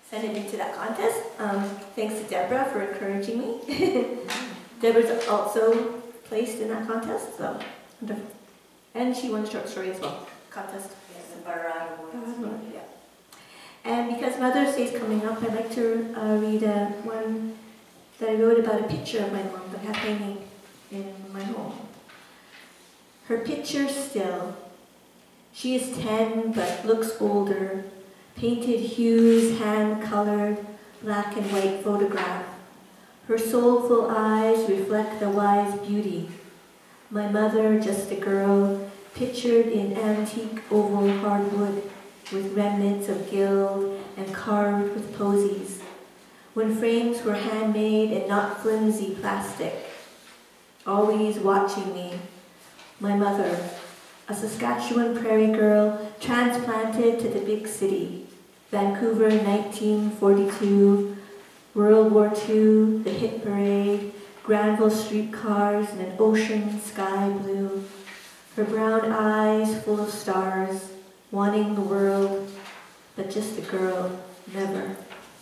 send it into that contest. Thanks to Deborah for encouraging me. Deborah's also placed in that contest, so wonderful. And she won a short story as well. Contest. Yes, the Barada Awards. Yeah. And because Mother's Day is coming up, I'd like to read one that I wrote about a picture of my mom that I have hanging in my home. Her picture still. She is 10 but looks older. Painted hues, hand-colored, black and white photograph. Her soulful eyes reflect the wise beauty. My mother, just a girl, pictured in antique oval hardwood with remnants of gild and carved with posies, when frames were handmade and not flimsy plastic. Always watching me. My mother, a Saskatchewan prairie girl transplanted to the big city. Vancouver, 1942, World War II, the hit parade, Granville streetcars, and an ocean sky blue. Her brown eyes full of stars, wanting the world, but just a girl, never.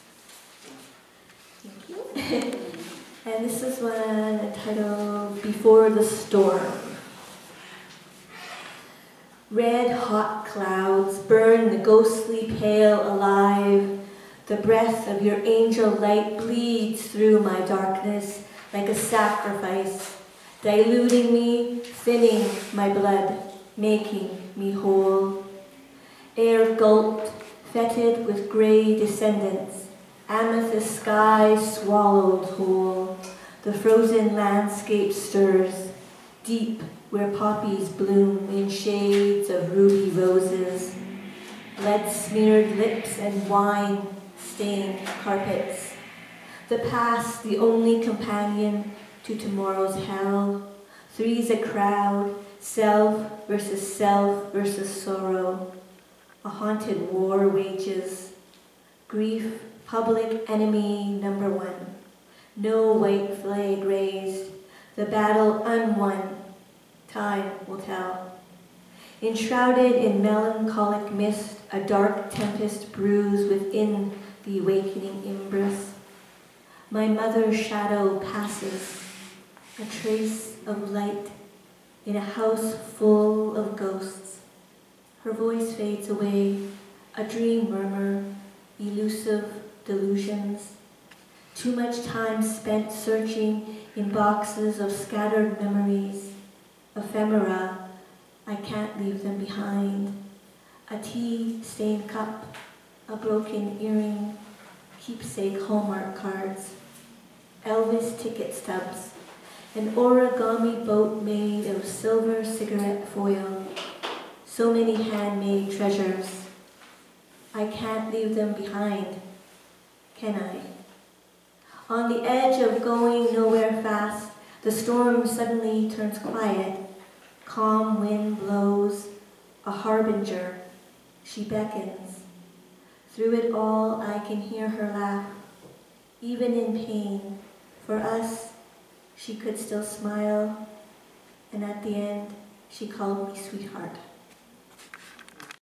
Thank you. And this is one entitled Before the Storm. Red hot clouds burn the ghostly pale alive. The breath of your angel light bleeds through my darkness like a sacrifice, diluting me, thinning my blood, making me whole. Air gulped, fetid with gray descendants, amethyst sky swallowed whole. The frozen landscape stirs, deep where poppies bloom in shades of ruby roses, blood-smeared lips and wine-stained carpets. The past, the only companion to tomorrow's hell. Three's a crowd, self versus sorrow. A haunted war wages. Grief, public enemy number one. No white flag raised. The battle unwon. Time will tell. Enshrouded in melancholic mist, a dark tempest brews within the awakening embers. My mother's shadow passes, a trace of light in a house full of ghosts. Her voice fades away, a dream murmur, elusive delusions. Too much time spent searching in boxes of scattered memories. Ephemera, I can't leave them behind. A tea-stained cup, a broken earring, keepsake Hallmark cards, Elvis ticket stubs, an origami boat made of silver cigarette foil. So many handmade treasures. I can't leave them behind, can I? On the edge of going nowhere fast, the storm suddenly turns quiet. Calm wind blows, a harbinger. She beckons. Through it all, I can hear her laugh. Even in pain, for us, she could still smile. And at the end, she called me sweetheart.